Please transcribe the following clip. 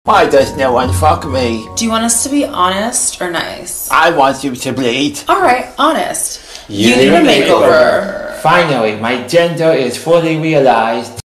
Why does no one fuck me? Do you want us to be honest or nice? I want you to bleed. Alright, honest. You need a makeover. Finally, my gender is fully realized.